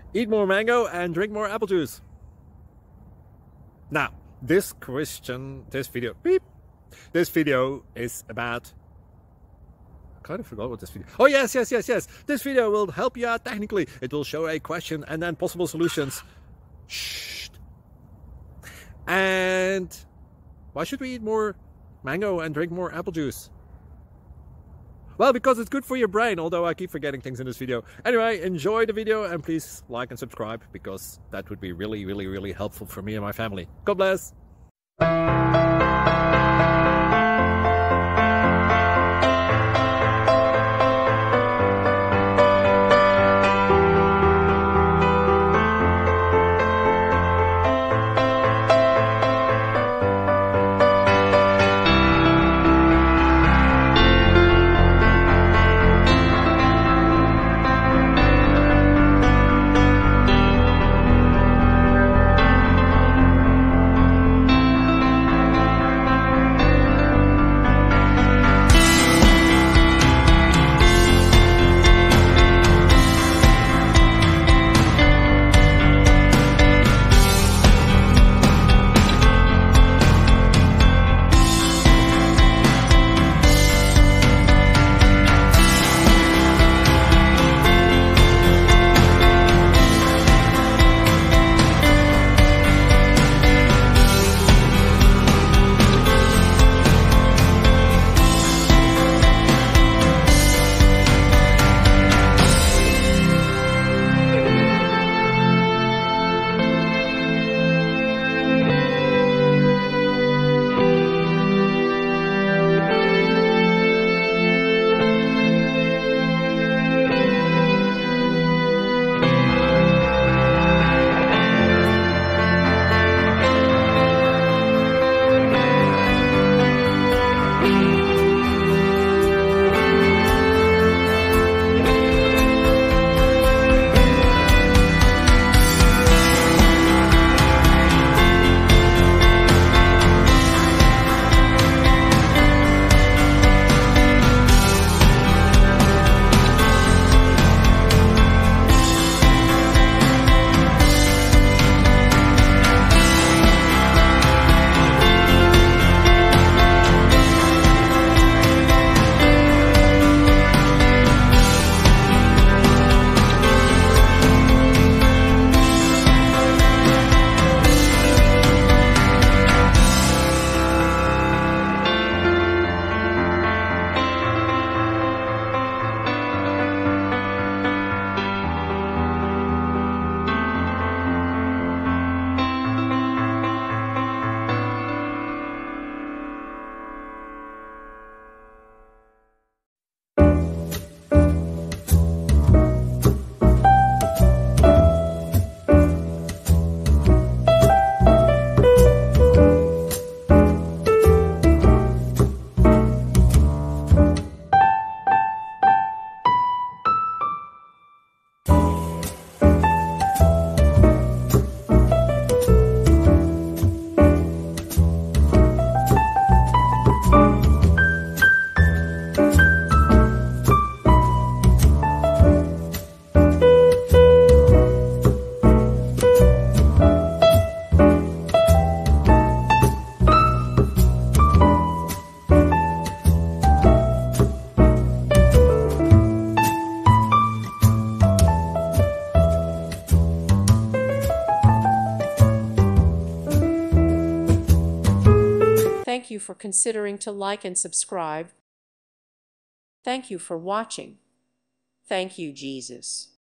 Eat more mango and drink more apple juice. Now, this video is about... I kind of forgot what this video... Oh, yes. This video will help you out technically. It will show a question and then possible solutions. Shh. And why should we eat more mango and drink more apple juice? Well, because it's good for your brain, although I keep forgetting things in this video. Anyway, enjoy the video and please like and subscribe, because that would be really helpful for me and my family. God bless! Thank you for considering to like and subscribe. Thank you for watching. Thank you, Jesus.